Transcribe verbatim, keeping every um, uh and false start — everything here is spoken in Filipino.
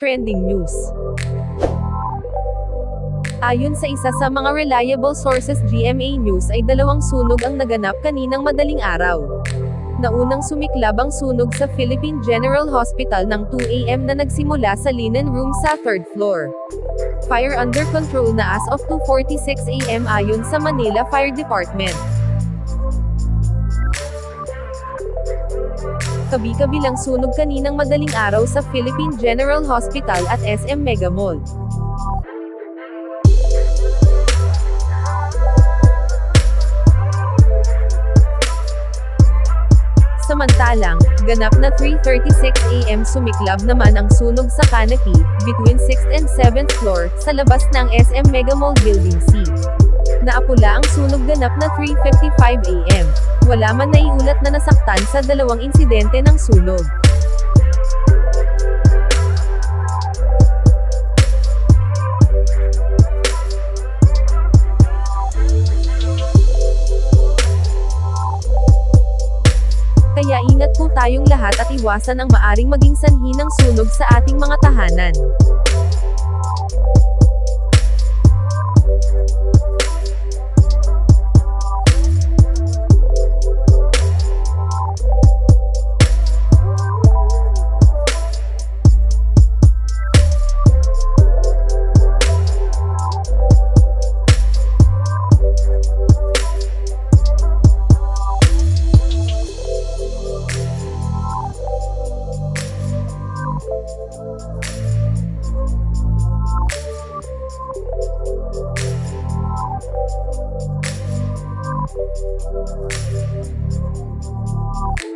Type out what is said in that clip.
Trending news. Ayon sa isa sa mga reliable sources G M A News ay dalawang sunog ang naganap kaninang madaling araw. Naunang sumiklab ang sunog sa Philippine General Hospital ng two A M na nagsimula sa linen room sa third floor. Fire under control na as of two forty-six A M ayon sa Manila Fire Department. Kabi-kabilang sunog kaninang madaling araw sa Philippine General Hospital at S M Mega Mall. Samantalang, ganap na three thirty-six A M sumiklab naman ang sunog sa canopy, between sixth and seventh floor, sa labas ng S M Mega Mall Building C. Naapula ang sunog ganap na three fifty-five A M. Wala man naiulat na nasaktan sa dalawang insidente ng sunog. Kaya ingat po tayong lahat at iwasan ang maaring maging sanhi ng sunog sa ating mga tahanan. You